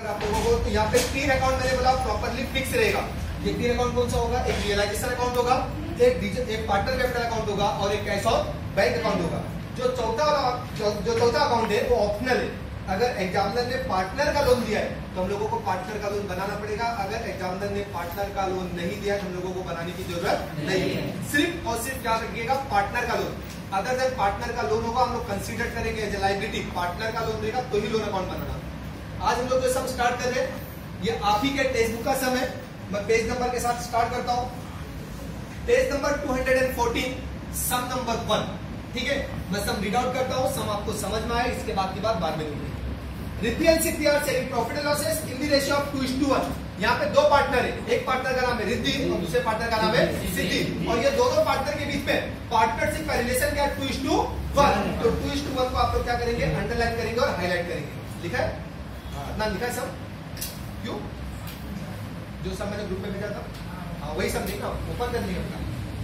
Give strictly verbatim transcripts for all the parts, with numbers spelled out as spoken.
अगर आप लोगों को, तो यहाँ पे तीन अकाउंट मैंने बोला प्रॉपरली फिक्स रहेगा। ये तीन अकाउंट कौन सा होगा? एक रियलाइजेशन अकाउंट होगा, एक एक पार्टनर कैपिटल अकाउंट होगा और एक कैश ऑफ बैंक अकाउंट होगा। जो चौथा वाला जो चौथा अकाउंट है वो ऑप्शनल है। अगर एग्जामिनर ने पार्टनर का लोन दिया है तो हम लोगों को पार्टनर का लोन बनाना पड़ेगा। अगर एग्जामिनर ने पार्टनर का लोन नहीं दिया तो हम लोगों को बनाने की जरूरत नहीं है। सिर्फ और सिर्फ क्या रखिएगा? पार्टनर का लोन। अगर जब पार्टनर का लोन होगा हम लोग कंसीडर करेंगे एज लायबिलिटी, पार्टनर का लोन देगा तो ही लोन अकाउंट बनाना। आज हम लोग जो सम स्टार्ट कर रहे हैं ये आप ही के टेक्स्ट बुक का सम है। मैं पेज नंबर के साथ स्टार्ट करता हूं। Page number two hundred fourteen, sum number one. ठीक है, मैं सम रीड आउट करता हूं, सम आपको समझ में आए इसके बाद की बात बाद में होगी। Riddhi and Siddhi are sharing profit and losses in the ratio of two is to one. यहाँ पे दो पार्टनर है, एक पार्टनर का नाम है रिद्धि और दूसरे पार्टनर का नाम है सिद्धि, और ये दोनों पार्टनर के बीच में पार्टनरशिप का रिलेशन क्या है? Two is to one. तो टू इज टू वन को आप लोग क्या करेंगे? अंडरलाइन करेंगे और हाईलाइट करेंगे। लिखा है? इतना लिखा है सब? क्यों? जो सब मैंने ग्रुप में भेजा था हाँ वही सब देखा, ओपन करने का।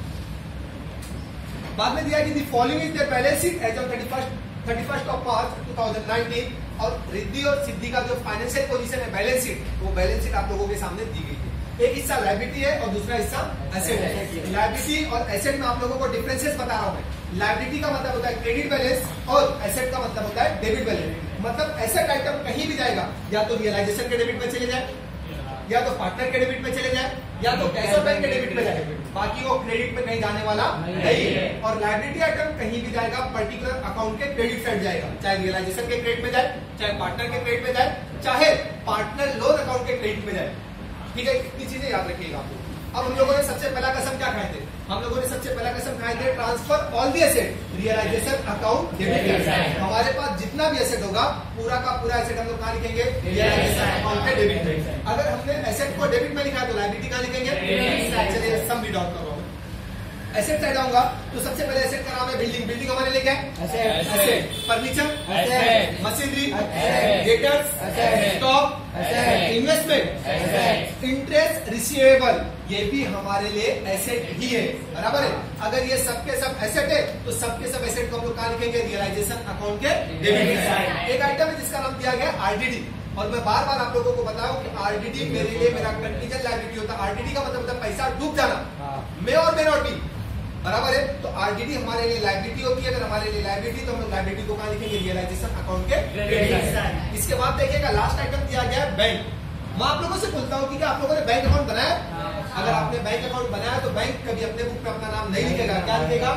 बाद में दिया कि the following is the balance sheet as on thirty first thirty first of March two thousand nineteen. और रिद्धि और सिद्धि का जो फाइनेंशियल पोजीशन है बैलेंस शीट, वो बैलेंस शीट आप लोगों के सामने दी गई है। एक हिस्सा लायबिलिटी है और दूसरा हिस्सा एसेट है। लायबिलिटी और एसेट में आप लोगों को डिफरेंसेस बता रहा हूं मैं। लायबिलिटी का मतलब होता है क्रेडिट बैलेंस और एसेट का मतलब होता है डेबिट बैलेंस। मतलब एसेट आइटम कहीं भी जाएगा, या तो रियलाइजेशन के डेबिट में चले जाए, या तो पार्टनर के डेबिट में चले जाए, या तो कैश ऑफ बैंक के डेबिट में जाए, बाकी वो क्रेडिट में कहीं जाने वाला नहीं है। और लायबिलिटी आइटम कहीं भी जाएगा पर्टिकुलर अकाउंट के क्रेडिट साइड जाएगा, चाहे रियलाइजेशन के क्रेडिट में जाए, चाहे पार्टनर के क्रेडिट में जाए, चाहे पार्टनर लोन अकाउंट के क्रेडिट में जाए। ठीक है, इतनी चीजें याद रखिएगा आपको। अब हम लोगों ने सबसे पहला कसम क्या खाए थे? हम लोगों ने सबसे पहला कसम खाए थे transfer all the asset realisation account debit. हमारे पास जितना भी एसेट होगा पूरा का पूरा एसेट हम लोग कहाँ लिखेंगे? रियलाइजेशन अकाउंट के डेबिट में। अगर हमने एसेट को डेबिट में लिखा है तो लायबिलिटी कहाँ लिखेंगे? चलिए सम रीड आउट कर रहा हूँ। एसेट साइड आऊंगा तो सबसे पहले एसेट का नाम है बिल्डिंग। बिल्डिंग हमारे लिए क्या है? Asset. Furniture, machinery, debtors, stock, investment, interest receivable, ये भी हमारे लिए एसेट ही है। बराबर है? अगर ये सबके सब एसेट है तो सबके सब एसेट को हम लोग कहाँ लिखेंगे? रियलाइजेशन अकाउंट के डेबिट में। एक आइटम है जिसका नाम दिया गया आरडीडी, और मैं बार बार आप लोगों को बताऊं कि आरडीडी मेरे लिए मेरा कंटीजेंट लायबिलिटी होता है। आरडीडी का मतलब होता है पैसा डूब जाना, मे और मे नॉट बी। बराबर है? तो आरडीडी हमारे लिए लायबिलिटी होती है। अगर हमारे लिए लायबिलिटी तो हम लोग लायबिलिटी को कहाँ लिखेंगे? रियलाइजेशन अकाउंट के क्रेडिट। इसके बाद देखिएगा लास्ट आइटम दिया गया बैंक। मैं आप लोगों से पूछता हूँ कि क्या आप लोगों ने बैंक अकाउंट बनाया? अगर आपने बैंक अकाउंट बनाया तो बैंक कभी अपने बुक पे अपना नाम नहीं लिखेगा। क्या लिखेगा?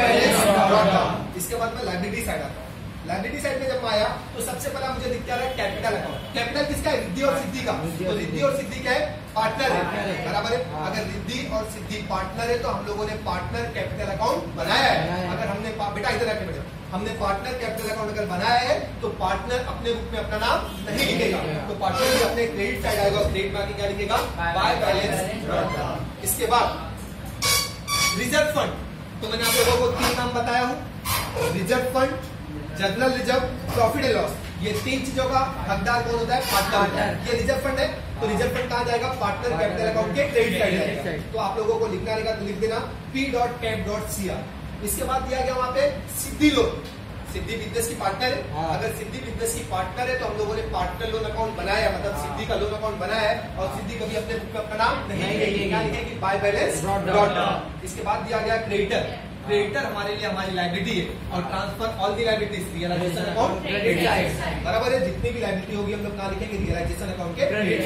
इसके बाद में लायबिलिटी साइड आता हूँ। लायबिलिटी साइड में जब आया तो सबसे पहला मुझे दिख क्या रहा है? Capital account. कैपिटल किसका है? रिद्धि और सिद्धि का। तो रिद्धि और सिद्धि क्या है? पार्टनर है। बराबर है? अगर रिद्धि और सिद्धि पार्टनर है तो हम लोगों ने पार्टनर कैपिटल अकाउंट बनाया है। अगर हमने बेटा इधर आके बेटा हमने पार्टनर कैपिटल अकाउंट अगर बनाया है तो पार्टनर अपने बुक में अपना नाम नहीं लिखेगा। तो पार्टनर भी अपने क्रेडिट साइड आएगा, क्रेडिट में क्या लिखेगा? By balance. इसके बाद रिजर्व फंड, तो मैंने आप लोगों को तीन नाम बताया हूँ। Reserve fund, general reserve, profit and loss, ये तीन चीजों का हकदार कौन होता है? पार्टनर। ये रिजर्व फंड है तो रिजर्व फंड कहाँ जाएगा? पार्टनर कैपिटल अकाउंट के क्रेडिट साइड जाएगा। तो आप लोगों को लिखना रहेगा तो लिख देना P dot cap dot C R. इसके बाद दिया गया वहां पे सिद्धि लोन। सिद्धि बिजनेस की पार्टनर है। अगर सिद्धि बिजनेस की पार्टनर है तो हम लोगों ने पार्टनर लोन अकाउंट बनाया, मतलब सिद्धि का लोन अकाउंट बनाया है। और सिद्धि कभी अपने बुक में अपना नाम नहीं लिखेगी, बाय बैलेंस डॉट। इसके बाद दिया गया क्रेडिटर। क्रेडिटर हमारे लिए हमारी लायबिलिटी है और transfer all the liabilities realisation account credit side. बराबर है? जितनी भी लायबिलिटी होगी हम लोग कहाँ लिखेंगे? रियलाइजेशन अकाउंट के क्रेडिट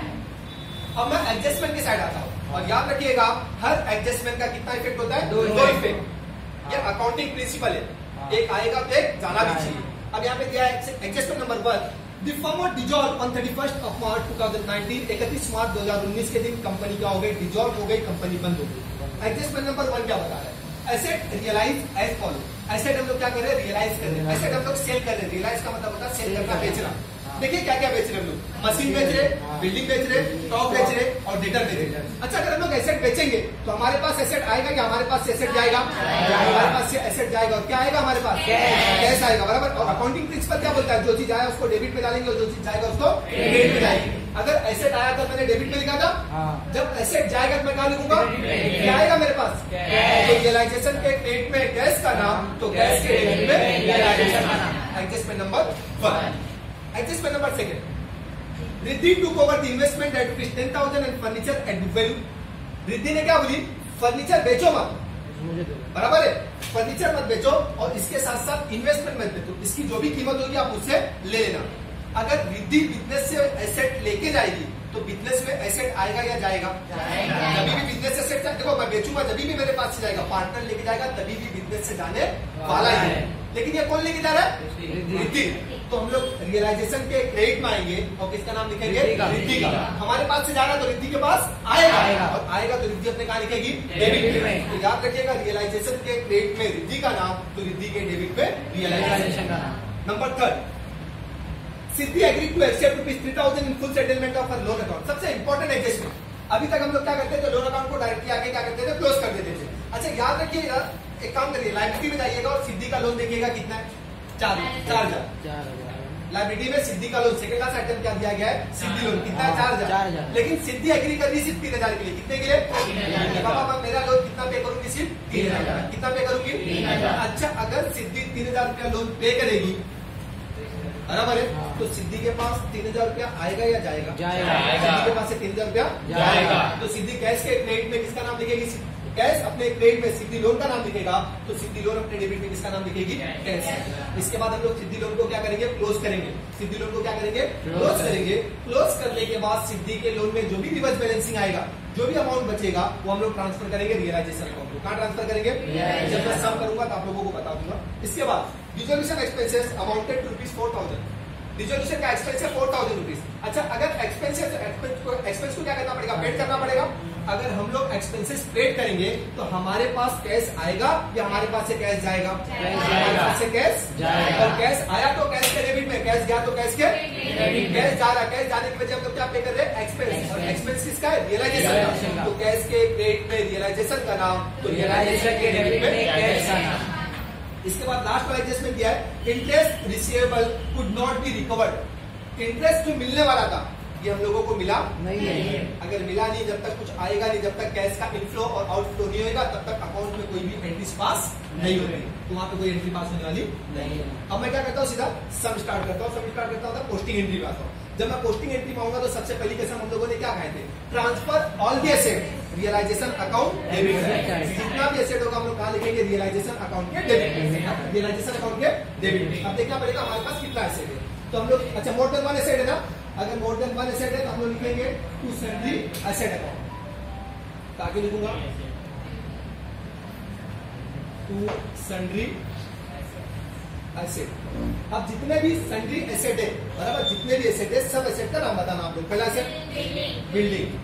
साइड। अब मैं एडजस्टमेंट के साइड आता हूँ और याद रखिएगा हर एडजस्टमेंट का कितना इफेक्ट होता है? दो इफेक्ट। ये अकाउंटिंग प्रिंसिपल है, एक आएगा तो एक जाना भी चाहिए। अब यहाँ पे दिया है adjustment number one, the firm was dissolve on thirty first of March two thousand nineteen. इकतीस मार्च दो हजार उन्नीस के दिन कंपनी क्या हो गई? डिसॉल्व हो गई, कंपनी बंद हो गई। एडजस्टमेंट नंबर वन क्या बता रहा है? Asset realise as follow. Asset हम लोग क्या कर रहे हैं? रियलाइज कर रहे हैं। एसेट हम लोग सेल कर रहे हैं। रियलाइज का मतलब होता है सेल करना, बेचना। देखिए क्या क्या बेच रहे हम लोग? मशीन बेच रहे, बिल्डिंग बेच रहे, स्टॉक बेच रहे और डेटर बेच रहे। अच्छा, अगर हम लोग एसेट बेचेंगे तो हमारे पास एसेट आएगा क्या? हमारे पास एसेट जाएगा, हमारे पास से एसेट जाएगा और क्या आएगा? हमारे पास कैश आएगा। बराबर? और अकाउंटिंग प्रिंसिपल क्या बोलता है? जो चीज आया उसको डेबिट में डालेंगे और जो चीज जाएगा उसको क्रेडिट में डालेंगे। अगर एसेट आया तो मैंने डेबिट में लिखा था, जब एसेट जाएगा तो मैं क्या लिखूंगा? क्या आएगा मेरे पास? तो रियलाइजेशन के क्रेडिट में कैश का नाम, तो कैश के डेबिट में रियलाइजेशन का नाम। Adjustment number one. Adjustment number second, Riddhi took over the investment at rupees ten thousand and furniture at book value. Riddhi ने क्या बोली, फर्नीचर बेचो मत, बराबर है, फर्नीचर मत बेचो और इसके साथ साथ इन्वेस्टमेंट मत बेचो, इसकी जो भी कीमत होगी आप उससे ले लेना। अगर रिद्धि बिजनेस से एसेट लेके जाएगी तो बिजनेस में एसेट आएगा या जाएगा? जब भी बिजनेस एसेट, देखो मैं बेचूंगा जब भी मेरे पास से जाएगा, पार्टनर लेके जाएगा तभी भी बिजनेस से जाने वाला ही है। लेकिन ये कौन लेके जा रहा है? रिद्धि। तो हम लोग रियलाइजेशन के क्रेडिट में आएंगे और किसका नाम लिखेंगे? रिद्धि का। हमारे पास से जा रहा है तो रिद्धि के पास आएगा और आएगा तो रिद्धि अपने कहा लिखेगी? डेबिट में। तो याद रखिएगा रियलाइजेशन के क्रेडिट में रिद्धि का नाम, तो रिद्धि के डेबिट में रियलाइजेशन का नाम। Number third, Siddhi agree to accept rupees three thousand in full settlement of loan account. सबसे इंपॉर्टेंट एडजस्टमेंट। अभी तक हम लोग क्या करते थे, लोन अकाउंट को डायरेक्टली आगे क्या करते थे, क्लोज कर देते थे। अच्छा याद रखिएगा, एक काम करिए, लाइबिलिटी में जाइएगा और सिद्धि का लोन देखिएगा कितना है, चार चार हजार। लाइबिलिटी में सिद्धि का लोन सेकंड क्लास आइटम क्या दिया गया है, सिद्धि लोन कितना है, चार हजार। लेकिन सिद्धि एग्री कर रही सिर्फ तीन हजार के लिए, कितने के लिए? बाबा मैं मेरा लोन कितना पे करूंगी, सिर्फ तीन हजार। कितना पे करूंगी? तीन हजार। अच्छा अगर सिद्धि तीन हजार रुपया लोन पे करेगी, बराबर है, तो सिद्धि के पास तीन हजार रुपया आएगा या जाएगा? जाएगा। सिद्धि के पास से तीन हजार रुपया जाएगा। तो सिद्धि कैश के क्रेडिट में किसका नाम लिखेगी? कैश अपने क्रेडिट में सिद्धि लोन का नाम लिखेगा, तो सिद्धि लोन अपने डेबिट में किसका नाम लिखेगी? कैश। इसके बाद हम लोग सिद्धि लोन को क्या करेंगे, क्लोज करेंगे। सिद्धि लोन को क्या करेंगे, क्लोज करेंगे। क्लोज करने के बाद सिद्धि के लोन में जो भी रिवर्स बैलेंसिंग आएगा, जो भी अमाउंट बचेगा वो हम लोग ट्रांसफर करेंगे रियलाइजेशन अकाउंट को। कहाँ ट्रांसफर करेंगे? जब मैं सम करूंगा तो आप लोगों को बता दूंगा। इसके बाद dissolution expenses amounted to rupees four thousand. Dissolution का एक्सपेंस है फोर थाउजेंड रुपीज। अच्छा अगर एक्सपेंसेस एक्सपेंस को क्या करना पड़ेगा, पेड करना पड़ेगा। अगर हम लोग एक्सपेंसेस पेड करेंगे तो हमारे पास कैश आएगा या हमारे पास से कैश जाएगा? हमारे पास से कैश जाएगा। और कैश आया तो कैश के डेबिट में, कैश गया तो कैश के डेबिट। कैश जा रहा, कैश जाने की वजह हम लोग क्या पे कर रहे हैं, एक्सपेंस। और एक्सपेंस किसका है? रियलाइजेशन का। तो कैश के क्रेडिट में रियलाइजेशन का नाम, तो रियलाइजेशन के डेबिट में कैश का नाम। इसके बाद लास्ट वाला एडजस्टमेंट किया है, interest receivable could not be recovered. Interest जो मिलने वाला था ये हम लोगों को मिला नहीं है। अगर मिला नहीं, जब तक कुछ आएगा नहीं, जब तक कैश का इनफ्लो और आउटफ्लो नहीं होगा, तब तक अकाउंट में कोई भी एंट्रीज पास नहीं होगी। तो वहां पे कोई एंट्री पास होने वाली नहीं है। अब मैं क्या करता हूँ, सीधा सम स्टार्ट करता हूँ। सम स्टार्ट करता हूँ पोस्टिंग एंट्री में आता हूँ। जब मैं पोस्टिंग एंट्री में आऊंगा तो सबसे पहली कसम हम लोगों ने क्या खाए थे, transfer all the asset realisation account debit. जितना भी एसेट होगा हम लोग कहाँ लिखेंगे, रियलाइजेशन अकाउंट के डेबिट। रियलाइजेशन अकाउंट के डेबिट। अब देखना पड़ेगा हमारे पास कितना एसेट है। तो हम लोग, अच्छा मोर देन वन एसेट है ना, अगर मोर देन वन एसेट है तो हम लोग लिखेंगे टू सन्ड्री एसेट अकाउंट। आगे लिखूंगा टू सन्ड्री एसेट। अब जितने भी सन्ड्री एसेट है, बराबर, जितने भी एसेट है सब एसेट का नाम बताना आप लोग। पहला एसेट बिल्डिंग,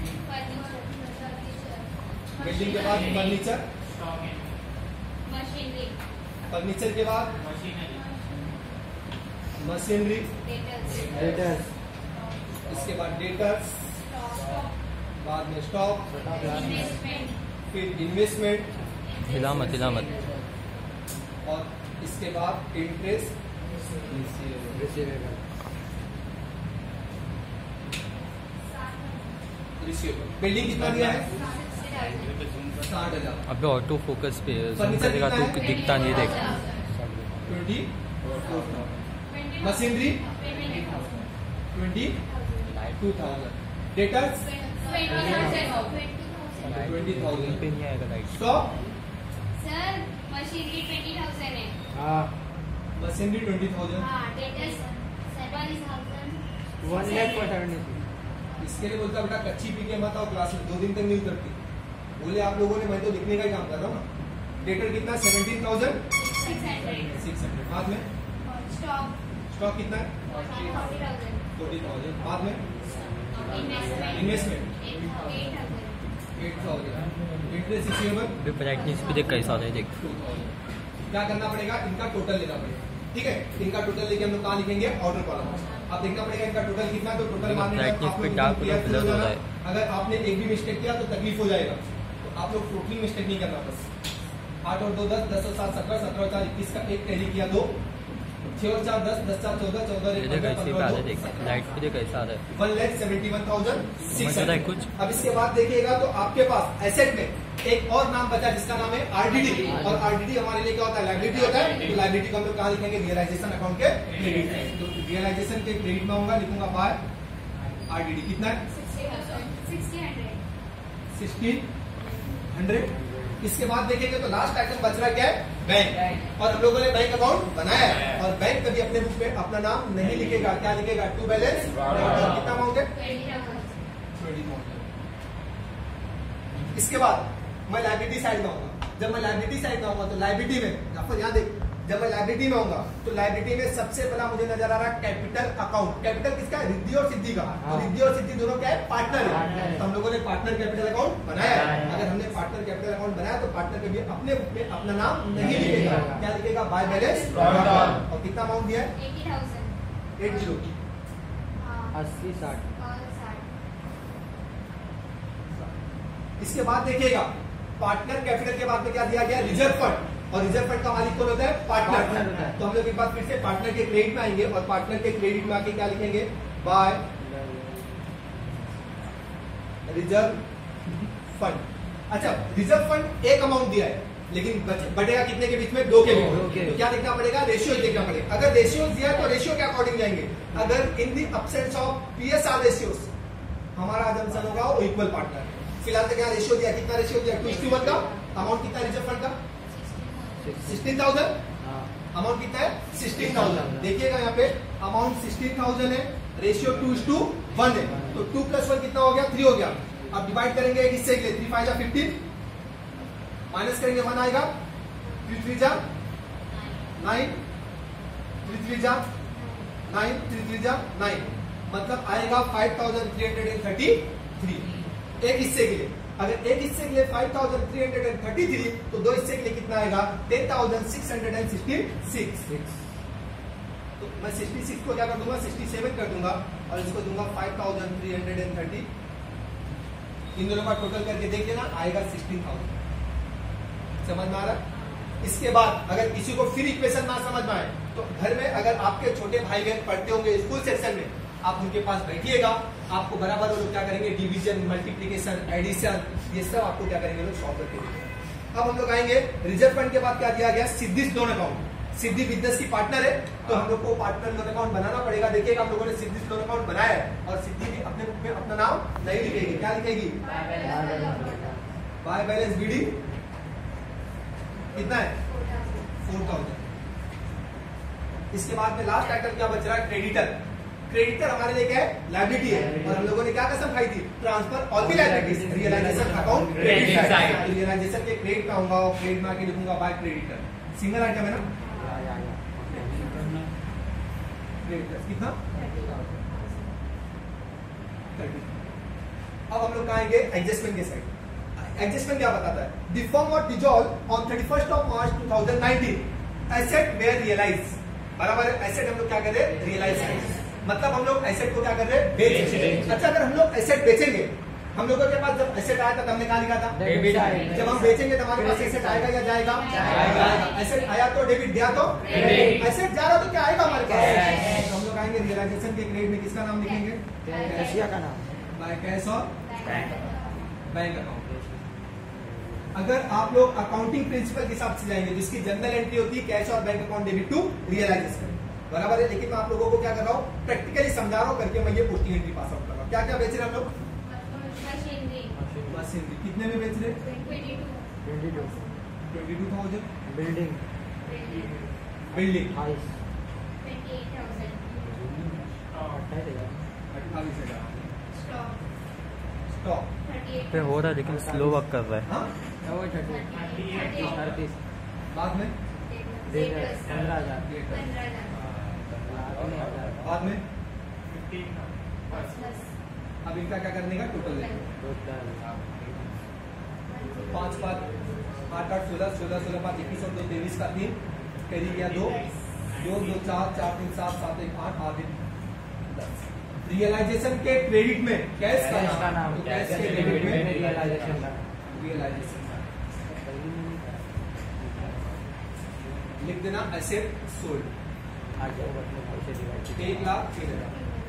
बिल्डिंग के बाद फर्नीचर, फर्नीचर के बाद मशीनरी, डेटर्स, इसके बाद डेटर्स, बाद में स्टॉक, फिर इन्वेस्टमेंट, हिलामत हिलामत, और इसके बाद इंटरेस्ट रिसीवेबल। बिल्डिंग कितना दिया है, साठ हजार। अबे ऑटो फोकस पे जूम करेगा तो दिखता नहीं, देख twenty. Machinery twenty two thousand, debtors twenty thousand पे नहीं आएगा right. Stock sir machinery twenty thousand है। हाँ मशीनरी ट्वेंटी थाउजेंड। हाँ debtors seven thousand one lakh पचानवे। इसके लिए बोलता बेटा कच्ची पी के मत आओ क्लास में, दो दिन तक नहीं उतरती। बोले आप लोगों ने, मैं तो लिखने का ही काम कर रहा हूँ ना। डेटर कितना, seventeen thousand six hundred. Six hundred. बाद में स्टॉक स्टॉक कितना है, फोर्टी थाउजेंड। Forty thousand. बाद में investment investment eight thousand. Eight thousand. Interest receivable ब्राइटनेस पे देख कैसा है, देख टू थाउजेंड। क्या करना पड़ेगा, इनका टोटल लेना पड़ेगा। ठीक है, इनका टोटल लेके हम लोग कहाँ लिखेंगे, ऑर्डर कॉलम। अब देखना पड़ेगा इनका टोटल कितना है, तो टोटल मारने का आप लोग क्लियर हो जाना। अगर आपने एक भी मिस्टेक किया तो तकलीफ हो जाएगा, तो आप लोग टोटली मिस्टेक नहीं करना। बस आठ और दो दस, दस और सात सत्रह, सत्रह और चार इक्कीस का एक कैरी किया दो, छह और चार दस, दस चार चौदह, चौदह लाइट पे देख कैसा है, one lakh seventy one thousand six hundred कुछ। अब इसके बाद देखिएगा तो आपके पास एसेट में एक और नाम बचा जिसका नाम है आरडीडी। और आरडीडी हमारे लिए क्या होता है, लाइबिलिटी होता है। तो लाइबिलिटी को हम लोग कहाँ लिखेंगे, रियलाइजेशन अकाउंट के क्रेडिट। तो रियलाइजेशन के क्रेडिट में होगा, लिखूंगा बाय आरडीडी कितना है सिक्सटीन हंड्रेड। इसके बाद देखेंगे तो लास्ट आइटम बच रहा क्या है, बैंक। और हम लोगों ने बैंक अकाउंट बनाया है और बैंक कभी अपने बुक में अपना नाम नहीं लिखेगा, क्या लिखेगा, टू बैलेंस। कितना अमाउंट है, इसके बाद मैं लाइबिलिटी साइड में आऊंगा। जब मैं लाइबिलिटी साइड में आऊंगा तो लाइबिलिटी में आपको यहाँ देख, जब मैं लाइबिलिटी में आऊंगा तो लाइबिलिटी में सबसे पहला मुझे नजर आ रहा है कैपिटल अकाउंट। कैपिटल किसका है, रिद्धि और सिद्धि का। तो रिद्धि और सिद्धि दोनों क्या है, पार्टनर है। तो हम लोगों ने पार्टनर कैपिटल अकाउंट बनाया है। अगर हमने पार्टनर कैपिटल अकाउंट बनाया तो पार्टनर कभी अपने बुक में अपना नाम नहीं लिखेगा, क्या लिखेगा, बाय बैलेंस। और कितना अमाउंट दिया है, एट जीरो अस्सी साठ। इसके बाद देखिएगा पार्टनर कैपिटल के बाद में क्या दिया गया, रिजर्व फंड। और रिजर्व फंड का मालिक कौन होता है, पार्टनर। तो हम लोग एक बार फिर से पार्टनर के क्रेडिट में आएंगे और पार्टनर के क्रेडिट में आके क्या लिखेंगे, बाय रिजर्व फंड। अच्छा, रिजर्व फंड एक अमाउंट दिया है लेकिन बढ़ेगा कितने के बीच में, दो के बीच में। तो क्या देखना पड़ेगा, रेशियो देखना पड़ेगा। अगर रेशियो दिया तो रेशियो के अकॉर्डिंग जाएंगे। अगर in the absence of PSR ratios हमारा अजम्पशन होगा वो इक्वल पार्टनर। फिलहाल तो क्या रेशियो दिया, कितना रेशियो दिया, टू इज टू वन का। अमाउंट कितना है रिजर्व फंड का, सिक्सटीन थाउजेंड। अमाउंट कितना है, सिक्सटीन थाउजेंड। देखिएगा यहाँ पे अमाउंट सिक्सटीन थाउजेंड है, ratio two is to one है। तो टू प्लस वन कितना हो गया, थ्री हो गया। अब डिवाइड करेंगे एक हिस्से के लिए, थ्री फाइव जा फिफ्टीन, माइनस करेंगे वन आएगा, थ्री थ्री जा नाइन, थ्री थ्री जा नाइन, थ्री थ्री जा नाइन, मतलब आएगा five thousand three hundred and thirty three एक हिस्से के लिए। अगर एक हिस्से के लिए five thousand three hundred and thirty three तो दो हिस्से के लिए कितना आएगा, ten thousand six hundred and sixty six. तो मैं सिक्सटी सिक्स को क्या कर दूंगा, सिक्सटी सेवन कर दूंगा और इसको दूंगा five thousand three hundred and thirty. इन दोनों का टोटल करके देख लेना, आएगा सिक्सटीन थाउजेंड। समझ में आ रहा है। इसके बाद अगर किसी को फिर इक्वेशन ना समझ में आए तो घर में अगर आपके छोटे भाई बहन पढ़ते होंगे स्कूल सेक्शन में, आप उनके पास बैठिएगा, आपको बराबर वो लोग क्या करेंगे, डिवीजन, मल्टीप्लिकेशन, एडिशन, ये सब आपको क्या करेंगे लोग सॉल्व करके देंगे। अब हम लोग आएंगे रिजर्व फंड के बाद क्या दिया गया, Siddhi loan account. Siddhi business की पार्टनर है तो हम लोग को पार्टनर लोन अकाउंट बनाना पड़ेगा। देखिएगा हम लोगों ने सिद्धि लोन अकाउंट बनाया है और सिद्धि भी अपने बुक में अपना नाम नहीं लिखेगी, क्या लिखेगी, बाय बैलेंस बीडी। कितना है, फोर थाउजेंड। इसके बाद में लास्ट आइटम क्या बच रहा है, क्रेडिटर। क्रेडिटर हमारे लिए क्या है, लायबिलिटी है। और हम लोगों ने क्या कसम खाई थी, transfer all the liabilities, realisation account credit side. Realisation के क्रेडिट में आऊंगा और क्रेडिट में आके लिखूंगा बाय क्रेडिटर। सिंगल आइटम है ना, क्रेडिटर कितना, अब हम लोग आएंगे एडजस्टमेंट के साइड। एडजस्टमेंट क्या बताता है, the firm was dissolve on thirty first of March two thousand nineteen, asset were realise. बराबर है, एसेट हम लोग क्या कर रहे हैं, रियलाइज करेंगे। मतलब हम लोग एसेट को क्या कर रहे हैं, बेच रहे हैं। अच्छा, अगर हम लोग एसेट बेचेंगे, हम लोगों के पास जब एसेट आया था हमने कहा लिखा था, जब हम बेचेंगे तो हमारे पास एसेट आएगा या जाएगा, एसेट आया तो डेबिट, गया तो एसेट जा रहा तो क्या आएगा हमारे पास। हम लोग आएंगे रियलाइजेशन के क्रेडिट में किसका नाम लिखेंगे, कैशिया का नाम, बाय कैश और बैंक अकाउंट। अगर आप लोग अकाउंटिंग प्रिंसिपल के हिसाब से जाएंगे जिसकी जनरल एंट्री होती है कैश और bank account debit to realisation, बराबर है। लेकिन मैं आप लोगों को क्या कर रहा हूँ, प्रैक्टिकली समझा रहा हूँ करके मैं ये पोस्टिंग एंट्री पास आउट कर रहा हूँ। क्या क्या बेच रहे हैं हम लोग, मशीनरी। कितने में बेच रहे, twenty two twenty two thousand. Building, building house, अट्ठाईस हजार। स्टॉक पे हो रहा है लेकिन स्लो वर्क कर रहा है। हाँ, अड़तीस, बाद में पंद्रह हजार, बाद में अब इनका क्या करने का टोटल है, पांच पाँच आठ आठ सोलह, सोलह सोलह पाँच इक्कीस और दो तेईस का तीन, कैरी गया दो, दो दो चार, चार तीन सात, सात एक आठ, आठ एक दस। रियलाइजेशन के क्रेडिट में कैश का नाम, तो कैश के क्रेडिट में रियलाइजेशन का रियलाइजेशन लिख देना, एसेट सोल्ड एक लाख तीन हजार।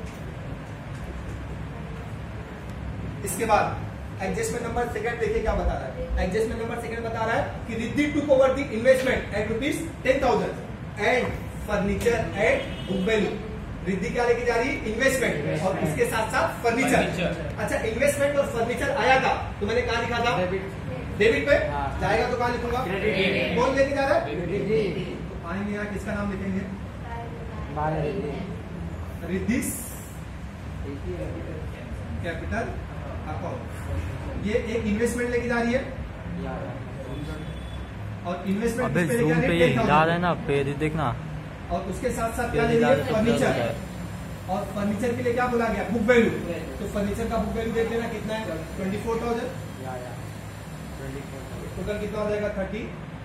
इसके बाद एडजस्टमेंट नंबर सेकंड देखिए क्या बता रहा है। एडजस्टमेंट नंबर सेकंड बता रहा है कि Riddhi took over the investment at rupees ten thousand and furniture at book value. Riddhi क्या लेके जा रही है? इन्वेस्टमेंट, और इसके साथ साथ फर्नीचर। अच्छा, इन्वेस्टमेंट और फर्नीचर आया था तो मैंने कहा लिखा था? डेबिट पे जाएगा तो कहाँ लिखूंगा? कौन लेके जा रहा है? तो आएंगे यहाँ, किसका नाम लिखेंगे? Riddhi's capital account. ये एक इन्वेस्टमेंट लेके जा रही है, और इन्वेस्टमेंट अबे पे जूम पे ये हिला रहा है ना पेज देखना, और उसके साथ साथ क्या ले रही है? फर्नीचर। और फर्नीचर के लिए क्या बोला गया? Book value. तो फर्नीचर का बुक वैल्यू देख लेना कितना है? Twenty four thousand. टोटल कितना हो जाएगा? Thirty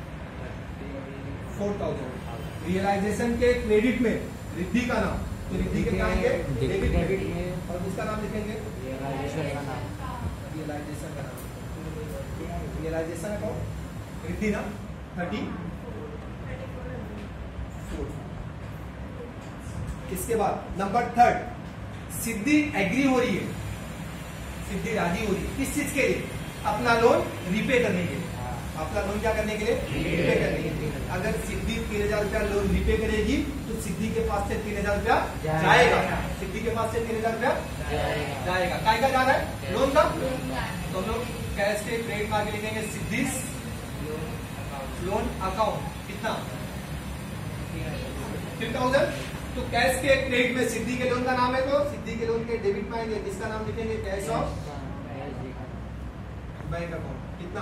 four thousand. रियलाइजेशन के क्रेडिट में रिद्धि का नाम, तो रिद्धि के क्या आएंगे? डेबिट में, और किसका नाम लिखेंगे? रियलाइजेशन का नाम। रियलाइजेशन अकाउंट रिद्धि ना, थर्टी। इसके बाद नंबर थर्ड, सिद्धि एग्री हो रही है, सिद्धि राजी हो रही है किस चीज के लिए? अपना लोन रिपे करने के लिए। अपना लोन क्या करने के लिए? रिपे करने के लिए। अगर सिद्धि तीन हजार रुपया लोन रिपे करेगी तो सिद्धि के पास से तीन हजार रुपया जाएगा, सिद्धि के पास से तीन हजार रुपया जाएगा। काय का जा रहा है? लोन का। तो हम लोग कैश के क्रेडिट में आगे लिखेंगे सिद्धि लोन अकाउंट। कितना? Three thousand. तो कैश के क्रेडिट में सिद्धि के लोन का नाम है, तो सिद्धि के लोन के डेबिट में आएंगे, किसका नाम लिखेंगे? Cash of bank account. कितना?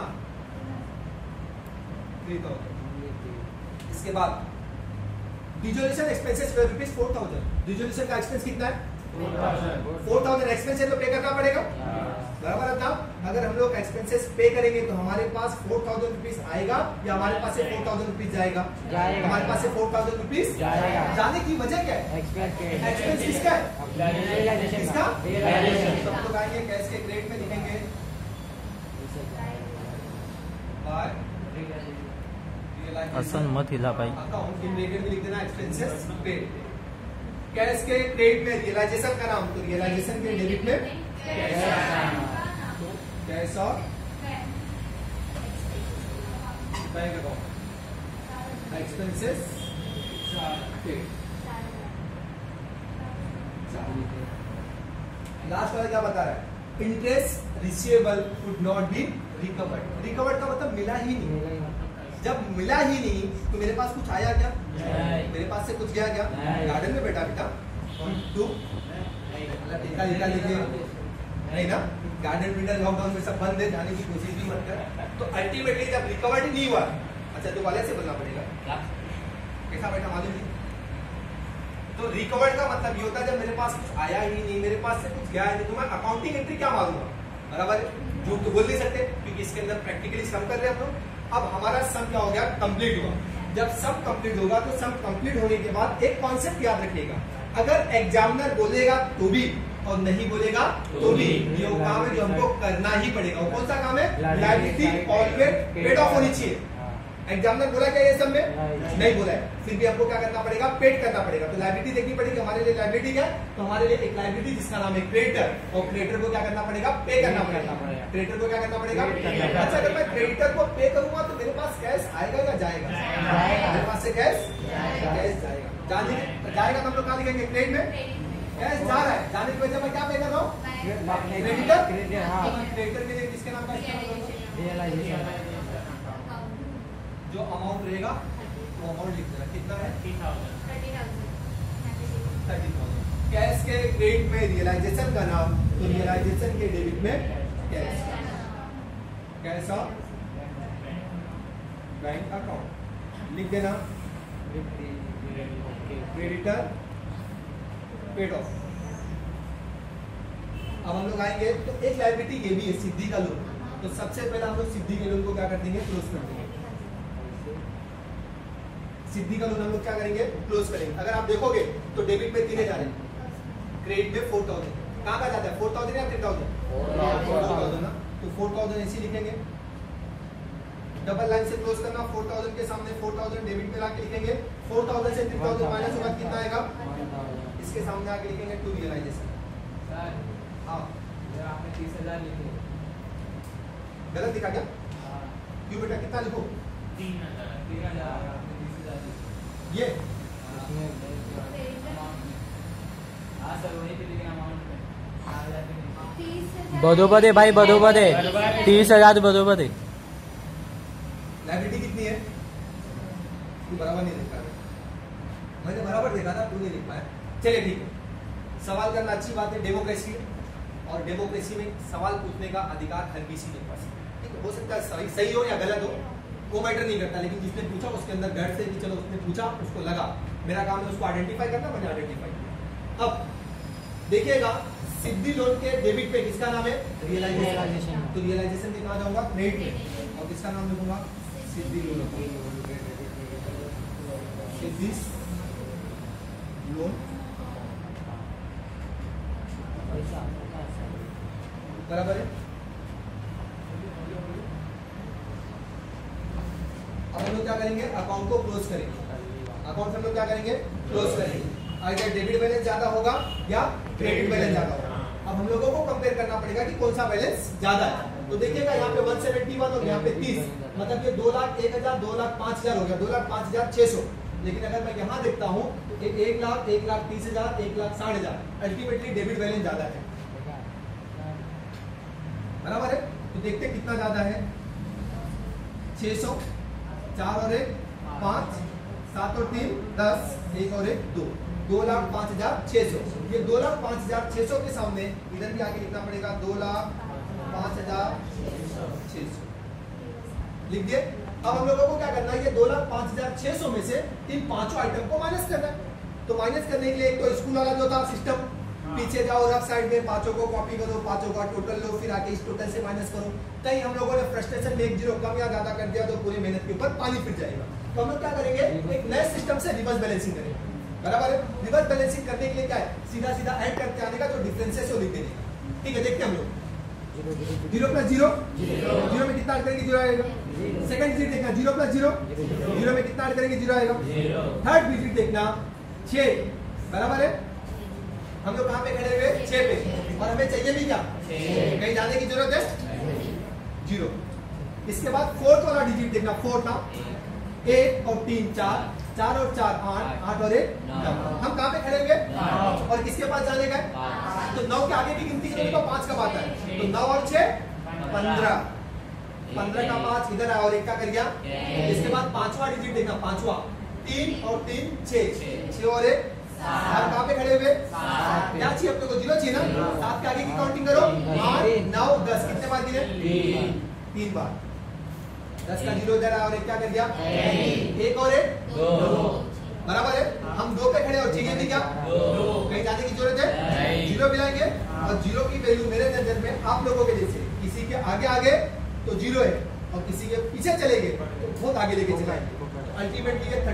Three thousand. इसके बाद dissolution expenses for rupees four thousand. Dissolution का एक्सपेंस कितना है? Four thousand. एक्सपेंस है तो पे करना पड़ेगा, बराबर है ना? अगर हम लोग एक्सपेंसेस पे करेंगे तो हमारे पास फोर थाउजेंड रुपीज आएगा या हमारे पास से फोर थाउजेंड रुपीज जाएगा? हमारे पास से फोर थाउजेंड रुपीज जाने की वजह क्या है? एक्सपेंस किसका है? किसका? सब लोग आएंगे कैश के क्रेडिट में लिखेंगे असन मत हिला भाई। अकाउंट इन ब्रैकेट में लिख देना एक्सपेंसेस पेड। कैश के क्रेडिट में रियलाइजेशन का नाम, तो रियलाइजेशन के डेबिट में कैश और bank account expenses paid. Last वाला क्या बता रहा है? Interest receivable would not be recovered. Recovered का मतलब मिला ही नहीं। जब मिला ही नहीं तो मेरे पास कुछ आया क्या? मेरे पास से कुछ गया क्या? गार्डन में बैठा बेटा तू टीका लिखा लिखे नहीं ना, गार्डन विंडर लॉकडाउन में सब बंद है, जाने की कोशिश भी मत कर। तो अल्टीमेटली जब रिकवर्ड ही नहीं हुआ, अच्छा तो वाले से बोलना पड़ेगा कैसा बैठा मालूम नहीं। तो रिकवर्ड का मतलब ये होता है जब मेरे पास कुछ आया ही नहीं, मेरे पास से कुछ गया ही नहीं, तो मैं अकाउंटिंग एंट्री क्या मालूंगा? बराबर है, झूठ तो बोल नहीं सकते क्योंकि इसके अंदर प्रैक्टिकली सम कर रहे हैं हम लोग। अब हमारा सम क्या हो गया? कंप्लीट हुआ। जब सम कंप्लीट होगा तो सम कंप्लीट होने के बाद एक कॉन्सेप्ट याद रखिएगा, अगर एग्जामिनर बोलेगा तो भी और नहीं बोलेगा तो भी, ये वो काम है जो हमको करना ही पड़ेगा। वो कौन सा काम है? लायबिलिटी ऑलवेज पेड ऑफ होनी चाहिए। एग्जामिनर बोला क्या ये सब में? नहीं बोला है, फिर भी हमको क्या करना पड़ेगा? पेड करना पड़ेगा। तो लायबिलिटी देखनी पड़ेगी। हमारे लिए लायबिलिटी क्या? तो हमारे लिए एक लायबिलिटी जिसका नाम है क्रेडिटर, और क्रेडिटर को क्या करना पड़ेगा? पे करना पड़ेगा। क्रेडिटर को क्या करना पड़ेगा? अच्छा, अगर मैं क्रेडिटर को पे करूंगा तो मेरे पास कैश आएगा या जाएगा? मेरे पास से कैश कैश जाएगा। जाने जाएगा तो हम लोग कहाँ लिखेंगे? क्रेडिट में कैश जा रहा है, जाने की वजह मैं क्या पे कर रहा हूँ? क्रेडिटर। क्रेडिटर के लिए किसके नाम का इस्तेमाल? जो अमाउंट रहेगा वो अमाउंट लिख देना। कितना है? Thirty thousand. कैश के क्रेडिट में रियलाइजेशन का नाम, तो रियलाइजेशन के डेबिट में कैश कैश और बैंक अकाउंट लिख देना। Creditor paid off. अब हम लोग आएंगे तो एक लायबिलिटी ये भी है सिद्धि का लोन। तो सबसे पहले हम लोग सिद्धि के लोन को क्या कर देंगे? क्लोज कर देंगे। सिद्धि का लोन हम लोग क्या करेंगे? क्लोज करेंगे। अगर आप देखोगे तो डेबिट में तीन हजार है, क्रेडिट में फोर थाउजेंड। कहाँ का जाता है? फोर थाउजेंड या थ्री थाउजेंड? फोर थाउजेंड ना, तो फोर थाउजेंड ऐसे लिखेंगे। डबल लाइन से क्लोज करना। फोर थाउजेंड के सामने फोर थाउजेंड डेबिट में लाके लिखेंगे। फोर थाउजेंड से थ्री थाउजेंड माइनस होगा, कितना आएगा? इसके सामने आके लिखेंगे टू रियलाइजेशन। हाँ, आपने तीस हजार लिखे, गलत लिखा क्या? क्यों बेटा? कितना लिखो? तीन हजार। ये बरोबर है भाई, बरोबर है। तीस हजार बरोबर है। लाइबिलिटी कितनी है? तू बराबर नहीं देख पाया, मैंने बराबर देखा था, तू नहीं देख पाया। चलिए ठीक है, सवाल करना अच्छी बात है, डेमोक्रेसी है और डेमोक्रेसी में सवाल पूछने का अधिकार हर किसी के पास है। ठीक है, हो सकता है सही सही हो या गलत हो, वो मैटर नहीं करता, लेकिन जिसने पूछा उसके अंदर डर से कि चलो उसने पूछा, उसको लगा, मेरा काम है उसको आइडेंटिफाई करना, मैंने आइडेंटिफाई किया। अब देखिएगा, सिद्धि लोन के डेबिट पे किसका नाम है? रियलाइजेशन। तो रियलाइजेशन में कहाँ जाऊंगा? क्रेडिट पे। और किसका नाम लिखूंगा? सिद्धि लोन। सिद्धि लोन बराबर है। अब हम लोग क्या करेंगे? अकाउंट को क्लोज करेंगे। अकाउंट हम लोग क्या करेंगे? क्लोज करेंगे। अगर डेबिट बैलेंस ज्यादा होगा या क्रेडिट बैलेंस ज्यादा होगा, अब हम लोगों को कंपेयर करना पड़ेगा कि कौन सा बैलेंस ज्यादा है। तो देखिएगा यहाँ पे वन सेवेंटी वन और यहाँ पे तीस, मतलब ये दो लाख एक हजार दो लाख पांच हजार हो गया, दो लाख पांच हजार छह सौ। लेकिन अगर मैं यहाँ देखता हूँ एक, एक लाख एक लाख तीस हजार एक लाख साठ हजार, अल्टीमेटली डेबिट बैलेंस ज्यादा है, बराबर है। तो देखते कितना ज्यादा है? छह सौ, चार और एक पांच, सात और तीन दस, एक और एक दो, दो लाख पांच हजार छह सौ। ये दो लाख पांच हजार छह सौ के सामने इधर भी आके लिखना पड़ेगा दो लाख पांच हजार छह सौ, लिख दिए। अब हम लोगों को क्या करना है? ये दो लाख पांच हजार छह सौ में से इन पांचों आइटम को माइनस करना है। तो माइनस करने के लिए एक तो स्कूल वाला जो था सिस्टम, पीछे जाओ रफ साइड में, पांचों को कॉपी करो, पांचों का टोटल लो, फिर आके इस टोटल से माइनस करो। कहीं हम लोगों ने फ्रस्ट्रेशन में एक जीरो कम या ज्यादा कर दिया तो पूरी मेहनत के ऊपर पानी फिर जाएगा। तो हम लोग क्या करेंगे? एक नए सिस्टम से रिवर्स बैलेंसिंग करेंगे, बराबर है। रिवर्स बैलेंसिंग करने के लिए क्या है? सीधा सीधा ऐड करते आने का, जो डिफरेंसेस वो लिख देने का। ठीक है, देखते हैं हम लोग। जीरो प्लस जीरो, जीरो में कितना ऐड करेंगे? जीरो आएगा। सेकंड डिजिट देखना, जीरो प्लस जीरो, जीरो में कितना ऐड करेंगे? जीरो आएगा। थर्ड डिजिट देखना, छह, बराबर है। हम लोग कहाँ पे खड़े हुए? छह पे, और हमें चाहिए भी क्या? कहीं जाने की जरूरत है? जीरो। इसके बाद फोर्थ वाला डिजिट देखना, फोर्थ था एक और तीन चार, चार और चार आठ, आठ और एक नौ। हम कहाँ पे खड़े हुए? और किसके पास जाने का है? तो नौ के आगे की गिनती करोगे तो पांच कब आता है? तो नौ और छह पंद्रह, पंद्रह का पांच इधर आया और एक का कर गया। इसके बाद पांचवा डिजिट देखना, पांचवा, तीन और तीन छह, छह और एक सात। कहाँ पे खड़े हुए? क्या चाहिए अपने को? जीरो चाहिए ना। सात के आगे की काउंटिंग करो, आठ नौ दस, कितने बार गिने? तीन बार। दस का जीरो इधर आया और एक क्या कर दिया? एक और एक दो, बराबर है। हम दो पे खड़े और चाहिए भी क्या? कहीं जाने की जरूरत है? जीरो मिलाएंगे, और जीरो की वैल्यू मेरे नजर में आप लोगों के जैसे किसी के आगे आगे तो जीरो है और किसी के पीछे चले गए तो बहुत आगे लेके चलाएंगे। अल्टीमेटली